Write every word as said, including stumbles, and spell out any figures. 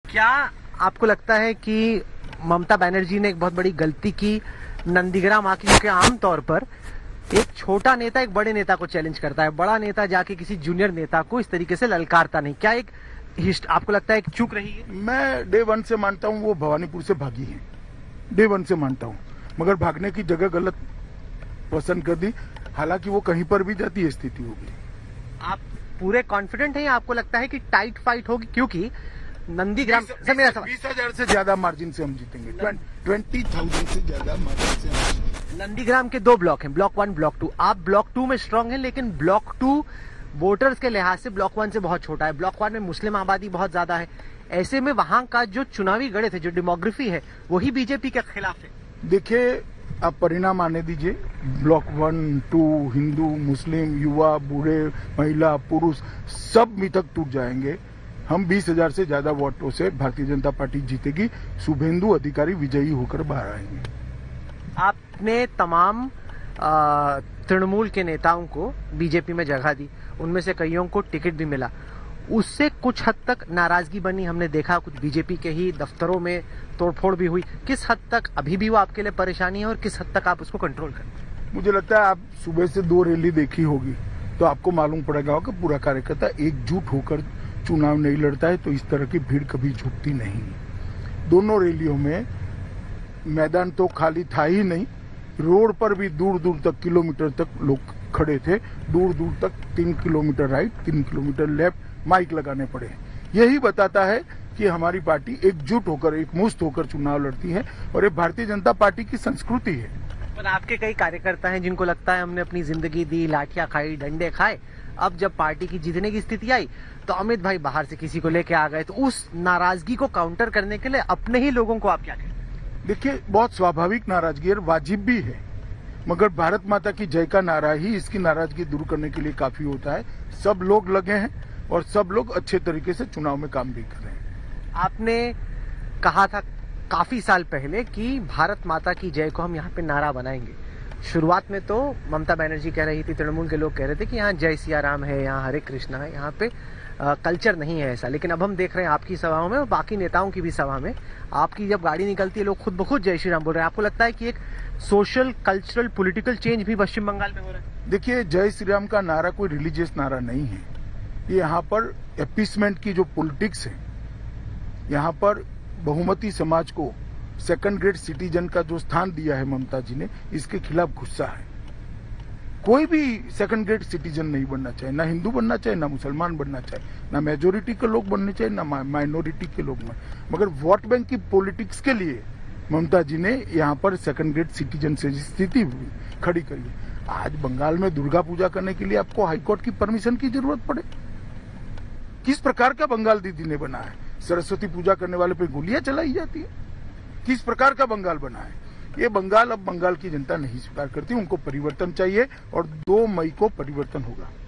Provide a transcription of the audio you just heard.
क्या आपको लगता है कि ममता बनर्जी ने एक बहुत बड़ी गलती की नंदीग्राम आके, क्योंकि आमतौर पर एक छोटा नेता एक बड़े नेता को चैलेंज करता है, बड़ा नेता जाके किसी जूनियर नेता को इस तरीके से ललकारता नहीं, क्या एक आपको लगता है एक चूक रही है? मैं डे वन से मानता हूं वो भवानीपुर से भागी है, डे वन से मानता हूं, मगर भागने की जगह गलत पसंद कर दी। हालांकि वो कहीं पर भी जाती है स्थिति होगी। आप पूरे कॉन्फिडेंट हैं या आपको लगता है कि टाइट फाइट होगी? क्योंकि नंदीग्राम से मेरा सवाल, बीस हजार से ज्यादा मार्जिन से हम जीतेंगे, ट्वेंटी थाउजेंड से ज्यादा मार्जिन से हम जीतेंगे। नंदीग्राम के दो ब्लॉक हैं, ब्लॉक वन ब्लॉक टू। आप ब्लॉक टू में स्ट्रांग हैं, लेकिन ब्लॉक टू वोटर्स के लिहाज से ब्लॉक वन से बहुत छोटा है। ब्लॉक वन में मुस्लिम आबादी बहुत ज्यादा है। ऐसे में वहां का जो चुनावी गणित है, जो डेमोग्राफी है, वही बीजेपी के खिलाफ है। देखिए, आप परिणाम आने दीजिए। ब्लॉक वन टू हिंदू मुस्लिम युवा बूढ़े महिला पुरुष सब मिथक टूट जाएंगे। हम बीस हजार से ज्यादा वोटों से भारतीय जनता पार्टी जीतेगी। शुभेंदु अधिकारी विजयी होकर बाहर आएंगे। आपने तमाम तृणमूल के नेताओं को बीजेपी में जगह दी, उनमें से कईयों को टिकट भी मिला, उससे कुछ हद तक नाराजगी बनी। हमने देखा कुछ बीजेपी के ही दफ्तरों में तोड़फोड़ भी हुई। किस हद तक अभी भी वो आपके लिए परेशानी है और किस हद तक आप उसको कंट्रोल करें? मुझे लगता है आप सुबह से दो रैली देखी होगी तो आपको मालूम पड़ेगा कि पूरा कार्यकर्ता एकजुट होकर चुनाव नहीं लड़ता है, तो इस तरह की भीड़ कभी झुकती नहीं। दोनों रैलियों में मैदान तो खाली था ही नहीं, रोड पर भी दूर दूर तक किलोमीटर तक लोग खड़े थे। दूर दूर तक तीन किलोमीटर राइट तीन किलोमीटर लेफ्ट माइक लगाने पड़े। यही बताता है कि हमारी पार्टी एकजुट होकर एकमुश्त होकर चुनाव लड़ती है और ये भारतीय जनता पार्टी की संस्कृति है। पर आपके कई कार्यकर्ता हैं जिनको लगता है हमने अपनी जिंदगी दी, लाठियां खाई, डंडे खाए, अब जब पार्टी की जीतने की स्थिति आई तो अमित भाई बाहर से किसी को लेके आ गए। तो उस नाराजगी को काउंटर करने के लिए अपने ही लोगों को आप क्या कहते हैं? देखिए, बहुत स्वाभाविक नाराजगी और वाजिब भी है, मगर भारत माता की जय का नारा ही इसकी नाराजगी दूर करने के लिए काफी होता है। सब लोग लगे हैं और सब लोग अच्छे तरीके से चुनाव में काम भी कर रहे हैं। आपने कहा था काफी साल पहले कि भारत माता की जय को हम यहाँ पे नारा बनाएंगे। शुरुआत में तो ममता बनर्जी कह रही थी, तृणमूल के लोग कह रहे थे कि यहाँ जय सिया राम है, यहाँ हरे कृष्णा है, यहाँ पे आ, कल्चर नहीं है ऐसा। लेकिन अब हम देख रहे हैं आपकी सभाओं में और बाकी नेताओं की भी सभा में, आपकी जब गाड़ी निकलती है लोग खुद ब खुद जय श्री राम बोल रहे हैं। आपको लगता है कि एक सोशल कल्चरल पॉलिटिकल चेंज भी पश्चिम बंगाल में हो रहा है? देखिए, जय श्री राम का नारा कोई रिलीजियस नारा नहीं है। ये यहाँ पर एपीसमेंट की जो पॉलिटिक्स है, यहाँ पर बहुमती समाज को सेकंड ग्रेड सिटीजन का जो स्थान दिया है ममता जी ने, इसके खिलाफ गुस्सा है। कोई भी सेकंड ग्रेड सिटीजन नहीं बनना चाहिए, ना हिंदू बनना चाहिए, ना मुसलमान बनना चाहिए, ना मेजोरिटी के लोग बनने चाहिए, ना माइनॉरिटी के लोग बन। मगर वोट बैंक की पॉलिटिक्स के लिए ममता जी ने यहाँ पर सेकंड ग्रेड सिटीजन से स्थिति खड़ी करी है। आज बंगाल में दुर्गा पूजा करने के लिए आपको हाईकोर्ट की परमिशन की जरूरत पड़े? किस प्रकार का बंगाल दीदी ने बना है? सरस्वती पूजा करने वाले पे गोलियां चलाई जाती है? किस प्रकार का बंगाल बना है? ये बंगाल अब बंगाल की जनता नहीं स्वीकार करती। उनको परिवर्तन चाहिए और दो मई को परिवर्तन होगा।